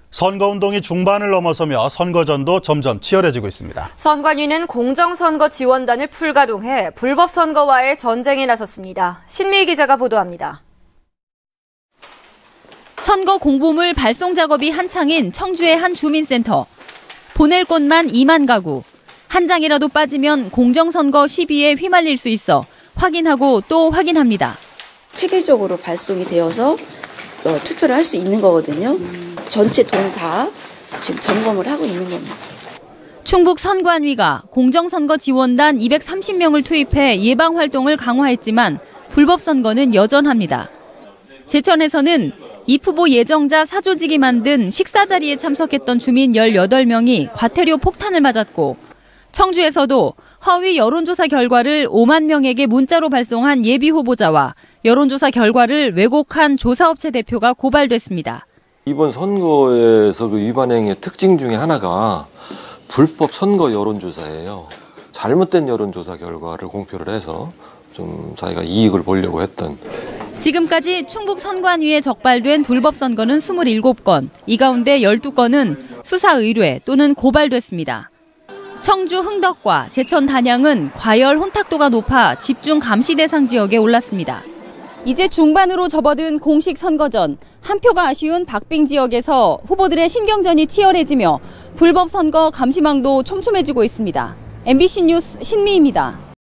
선거운동이 중반을 넘어서며 선거전도 점점 치열해지고 있습니다. 선관위는 공정선거 지원단을 풀가동해 불법 선거와의 전쟁에 나섰습니다. 신미희 기자가 보도합니다. 선거 공보물 발송 작업이 한창인 청주의 한 주민센터. 보낼 곳만 2만 가구. 한 장이라도 빠지면 공정선거 시비에 휘말릴 수 있어 확인하고 또 확인합니다. 체계적으로 발송이 되어서 투표를 할 수 있는 거거든요. 전체 동 다 지금 점검을 하고 있는 겁니다. 충북 선관위가 공정선거 지원단 230명을 투입해 예방활동을 강화했지만 불법 선거는 여전합니다. 제천에서는 입후보 예정자 사조직이 만든 식사 자리에 참석했던 주민 18명이 과태료 폭탄을 맞았고, 청주에서도 허위 여론조사 결과를 5만 명에게 문자로 발송한 예비후보자와 여론조사 결과를 왜곡한 조사업체 대표가 고발됐습니다. 이번 선거에서 그 위반 행위의 특징 중에 하나가 불법 선거 여론조사예요. 잘못된 여론조사 결과를 공표를 해서 좀 자기가 이익을 보려고 했던. 지금까지 충북 선관위에 적발된 불법 선거는 27건, 이 가운데 12건은 수사 의뢰 또는 고발됐습니다. 청주 흥덕과 제천 단양은 과열 혼탁도가 높아 집중 감시 대상 지역에 올랐습니다. 이제 중반으로 접어든 공식 선거전, 한 표가 아쉬운 박빙 지역에서 후보들의 신경전이 치열해지며 불법 선거 감시망도 촘촘해지고 있습니다. MBC 뉴스 신미희입니다.